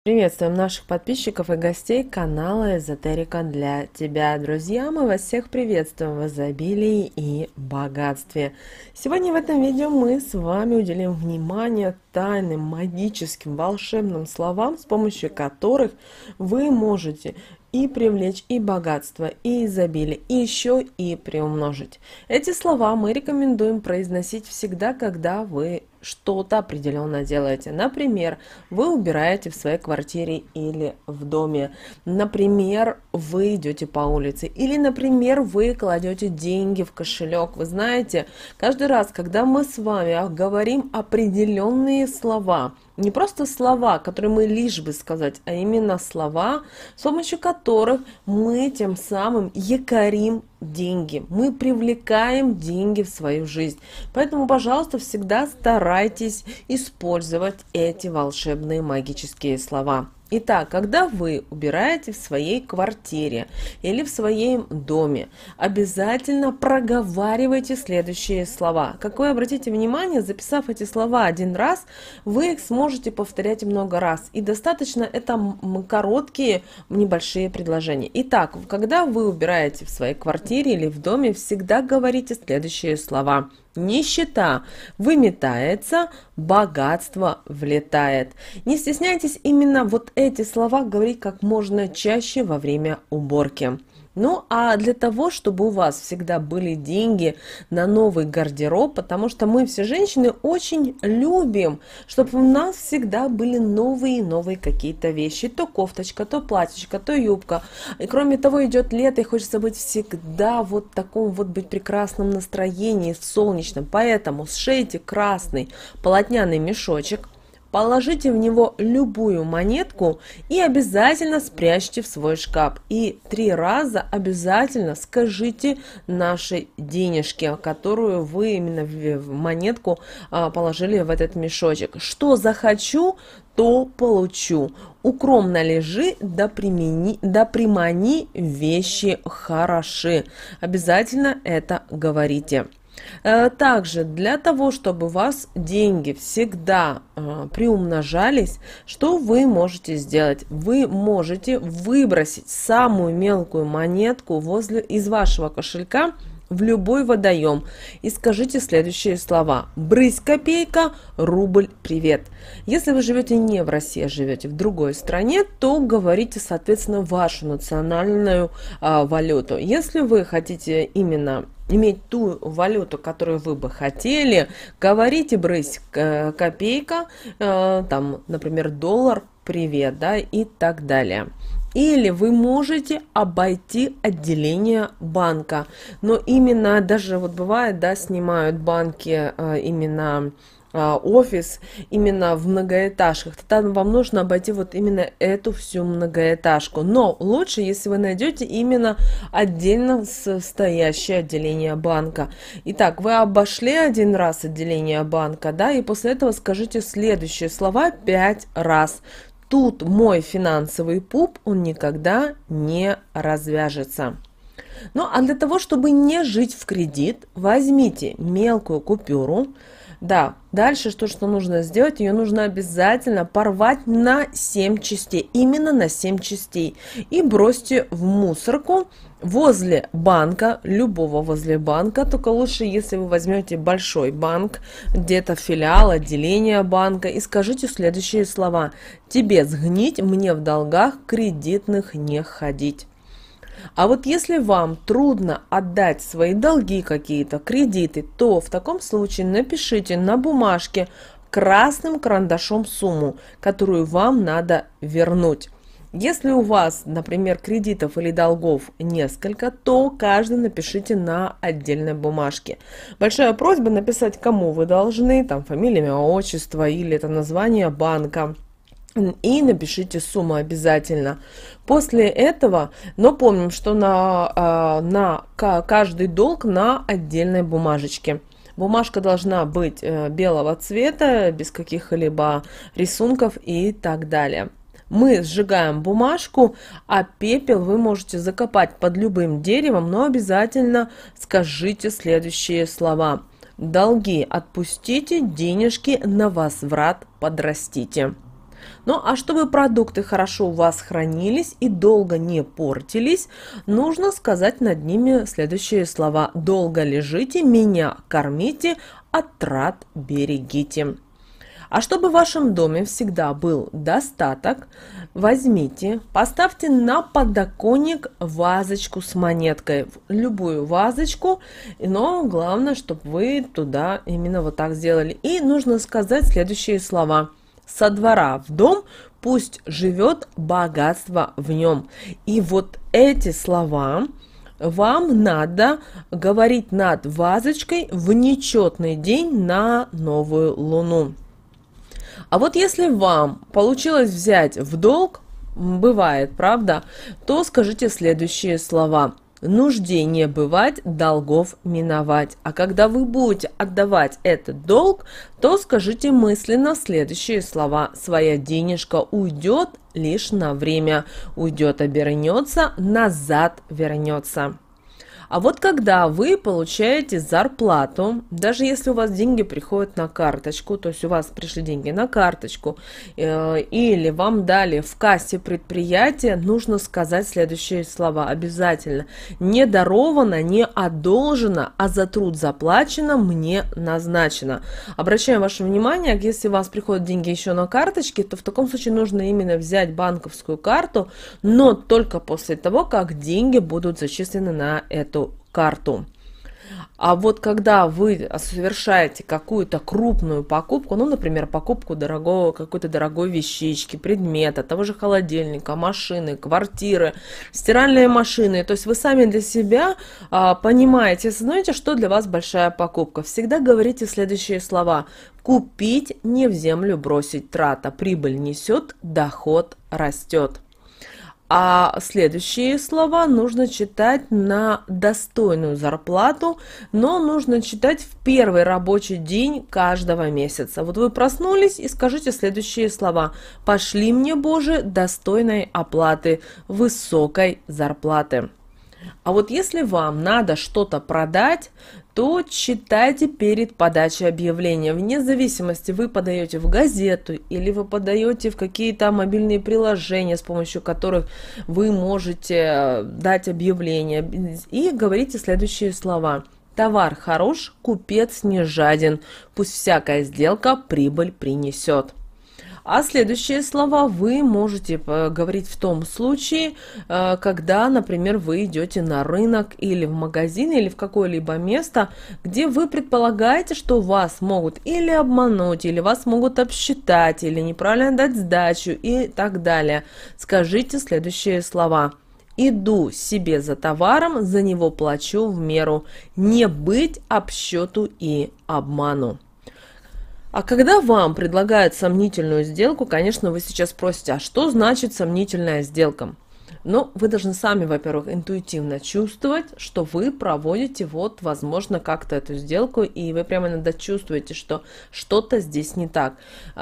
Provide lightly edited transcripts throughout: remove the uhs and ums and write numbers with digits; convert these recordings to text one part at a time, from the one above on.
Приветствуем наших подписчиков и гостей канала Эзотерика для тебя. Друзья, мы вас всех приветствуем в изобилии и богатстве. Сегодня в этом видео мы с вами уделим внимание тайным, магическим, волшебным словам, с помощью которых вы можете и привлечь и богатство, и изобилие, и еще и приумножить. Эти слова мы рекомендуем произносить всегда, когда вы что-то определенно делаете. Например, вы убираете в своей квартире или в доме. Например, вы идете по улице. Или, например, вы кладете деньги в кошелек. Вы знаете, каждый раз, когда мы с вами говорим определенные слова, не просто слова, которые мы лишь бы сказать, а именно слова, с помощью которых мы тем самым якорим деньги. Мы привлекаем деньги в свою жизнь. Поэтому, пожалуйста, всегда старайтесь использовать эти волшебные магические слова. Итак, когда вы убираете в своей квартире или в своем доме, обязательно проговаривайте следующие слова. Как вы обратите внимание, записав эти слова один раз, вы их сможете повторять много раз. И достаточно это короткие, небольшие предложения. Итак, когда вы убираете в своей квартире или в доме, всегда говорите следующие слова. Нищета выметается, богатство влетает. Не стесняйтесь именно вот эти слова говорить как можно чаще во время уборки. Ну, а для того, чтобы у вас всегда были деньги на новый гардероб, потому что мы все женщины очень любим, чтобы у нас всегда были новые какие-то вещи. То кофточка, то платьечко, то юбка. И кроме того, идет лето, и хочется быть всегда вот в таком вот быть прекрасном настроении, в солнечном. Поэтому сшейте красный полотняный мешочек, положите в него любую монетку и обязательно спрячьте в свой шкаф. И 3 раза обязательно скажите нашей денежке, которую вы именно в монетку положили в этот мешочек. Что захочу, то получу. Укромно лежи, да примани вещи хороши. Обязательно это говорите. Также для того, чтобы у вас деньги всегда приумножались, что вы можете сделать? Вы можете выбросить самую мелкую монетку из вашего кошелька в любой водоем и скажите следующие слова. Брысь копейка, рубль привет. Если вы живете не в России, а живете в другой стране, то говорите, соответственно, вашу национальную валюту. Если вы хотите именно иметь ту валюту, которую вы бы хотели, говорите брысь копейка, там, например, доллар, привет, да, и так далее. Или вы можете обойти отделение банка. Но именно, даже вот бывает, да, снимают банки именно офис именно в многоэтажках, тогда вам нужно обойти вот именно эту всю многоэтажку. Но лучше, если вы найдете именно отдельно стоящее отделение банка. Итак, вы обошли один раз отделение банка, да, и после этого скажите следующие слова 5 раз. Тут мой финансовый пуп, он никогда не развяжется. Ну, а для того, чтобы не жить в кредит, возьмите мелкую купюру. Да, дальше что нужно сделать? Ее нужно обязательно порвать на 7 частей, именно на 7 частей. И бросьте в мусорку возле банка, любого возле банка, только лучше, если вы возьмете большой банк, где-то филиал, отделение банка, и скажите следующие слова. Тебе сгнить, мне в долгах кредитных не ходить. А вот если вам трудно отдать свои долги какие-то, кредиты, то в таком случае напишите на бумажке красным карандашом сумму, которую вам надо вернуть. Если у вас, например, кредитов или долгов несколько, то каждый напишите на отдельной бумажке. Большая просьба написать, кому вы должны, там фамилия, имя, отчество или это название банка. И напишите сумму обязательно. После этого, но помним, что на каждый долг на отдельной бумажечке. Бумажка должна быть белого цвета, без каких-либо рисунков и так далее. Мы сжигаем бумажку, а пепел вы можете закопать под любым деревом, но обязательно скажите следующие слова. Долги отпустите, денежки на возврат подрастите. Ну а чтобы продукты хорошо у вас хранились и долго не портились, нужно сказать над ними следующие слова. Долго лежите, меня кормите, от трат берегите. А чтобы в вашем доме всегда был достаток, возьмите, поставьте на подоконник вазочку с монеткой, любую вазочку, но главное, чтобы вы туда именно вот так сделали. И нужно сказать следующие слова. Со двора в дом пусть живет богатство в нем. И вот эти слова вам надо говорить над вазочкой в нечетный день на новую луну. А вот если вам получилось взять в долг, бывает, правда, то скажите следующие слова. Нужде не бывать, долгов миновать. А когда вы будете отдавать этот долг, то скажите мысленно следующие слова. Своя денежка уйдет лишь на время. Уйдет, обернется, назад вернется. А вот когда вы получаете зарплату, даже если у вас деньги приходят на карточку, то есть у вас пришли деньги на карточку, или вам дали в кассе предприятия, нужно сказать следующие слова обязательно. Не даровано, не одолжено, а за труд заплачено, мне назначено. Обращаем ваше внимание, если у вас приходят деньги еще на карточке, то в таком случае нужно именно взять банковскую карту, но только после того, как деньги будут зачислены на эту карту. А вот когда вы совершаете какую-то крупную покупку, ну, например, покупку какой-то дорогой вещички, предмета, того же холодильника, машины, квартиры, стиральные машины, то есть вы сами для себя понимаете, осознаете, что для вас большая покупка. Всегда говорите следующие слова. Купить, не в землю бросить, трата, прибыль несет, доход растет. А следующие слова нужно читать на достойную зарплату, но нужно читать в первый рабочий день каждого месяца. Вот вы проснулись и скажите следующие слова. Пошли мне, Боже, достойной оплаты, высокой зарплаты. А вот если вам надо что-то продать, то читайте перед подачей объявления. Вне зависимости, вы подаете в газету или вы подаете в какие-то мобильные приложения, с помощью которых вы можете дать объявление. И говорите следующие слова. Товар хорош, купец не жаден, пусть всякая сделка прибыль принесет. А следующие слова вы можете говорить в том случае, когда, например, вы идете на рынок или в магазин, или в какое-либо место, где вы предполагаете, что вас могут или обмануть, или вас могут обсчитать, или неправильно дать сдачу и так далее. Скажите следующие слова. Иду себе за товаром, за него плачу в меру. Не быть обсчету и обману. А когда вам предлагают сомнительную сделку, конечно, вы сейчас спросите, а что значит сомнительная сделка? Ну, вы должны сами, во-первых, интуитивно чувствовать, что вы проводите вот, возможно, как-то эту сделку, и вы прямо иногда чувствуете, что что-то здесь не так.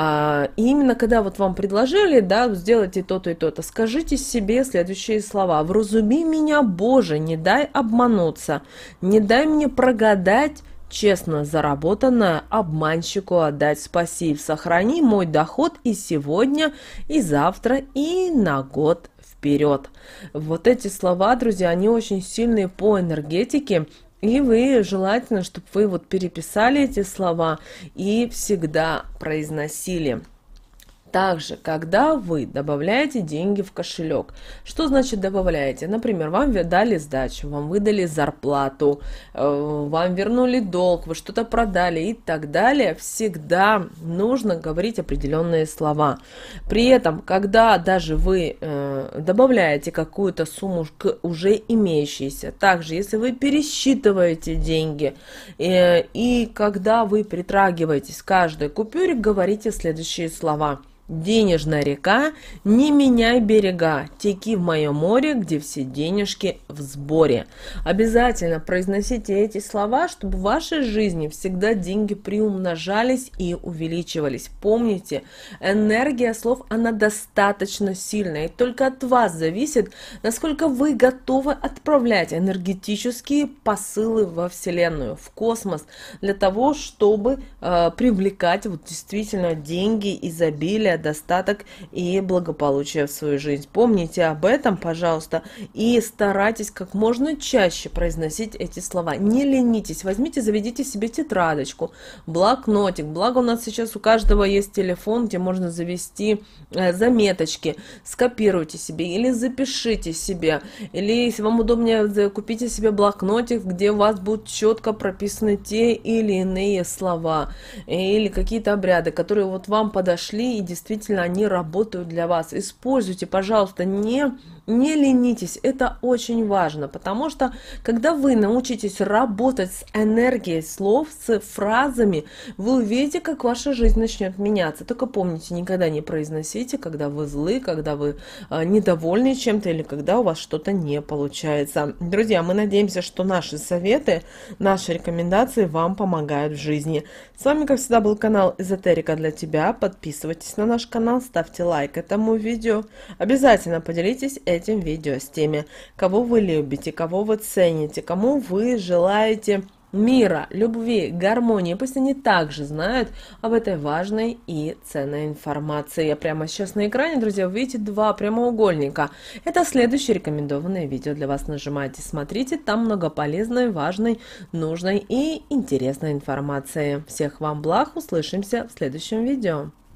И именно когда вот вам предложили, да, сделайте то-то и то-то, скажите себе следующие слова. «Вразуми меня, Боже, не дай обмануться, не дай мне прогадать, честно заработанное обманщику отдать спасибо. Сохрани мой доход и сегодня, и завтра, и на год вперед». Вот эти слова, друзья, они очень сильные по энергетике. И вы желательно, чтобы вы вот переписали эти слова и всегда произносили. Также, когда вы добавляете деньги в кошелек, что значит добавляете? Например, вам дали сдачу, вам выдали зарплату, вам вернули долг, вы что-то продали и так далее, всегда нужно говорить определенные слова. При этом, когда даже вы добавляете какую-то сумму к уже имеющейся, также, если вы пересчитываете деньги, и когда вы притрагиваетесь к каждой купюре, говорите следующие слова. Денежная река, не меняй берега, теки в мое море, где все денежки в сборе. Обязательно произносите эти слова, чтобы в вашей жизни всегда деньги приумножались и увеличивались. Помните, энергия слов, она достаточно сильная, и только от вас зависит, насколько вы готовы отправлять энергетические посылы во Вселенную, в космос, для того, чтобы привлекать вот действительно деньги, изобилие, привлекает достаток и благополучие в свою жизнь. Помните об этом, пожалуйста, и старайтесь как можно чаще произносить эти слова. Не ленитесь, возьмите, заведите себе тетрадочку, блокнотик. Благо у нас сейчас у каждого есть телефон, где можно завести заметочки. Скопируйте себе или запишите себе. Или, если вам удобнее, купите себе блокнотик, где у вас будут четко прописаны те или иные слова или какие-то обряды, которые вот вам подошли и действительно они работают для вас. Используйте, пожалуйста, не ленитесь, это очень важно, потому что когда вы научитесь работать с энергией слов, с фразами, вы увидите, как ваша жизнь начнет меняться. Только помните, никогда не произносите, когда вы злы, когда вы недовольны чем-то или когда у вас что-то не получается. Друзья, мы надеемся, что наши советы, наши рекомендации вам помогают в жизни. С вами, как всегда, был канал Эзотерика для тебя. Подписывайтесь на наш канал, ставьте лайк этому видео. Обязательно поделитесь этим видео с теми, кого вы любите, кого вы цените, кому вы желаете мира, любви, гармонии. Пусть они также знают об этой важной и ценной информации. Прямо сейчас на экране, друзья, вы видите два прямоугольника. Это следующее рекомендованное видео для вас. Нажимайте, смотрите, там много полезной, важной, нужной и интересной информации. Всех вам благ, услышимся в следующем видео.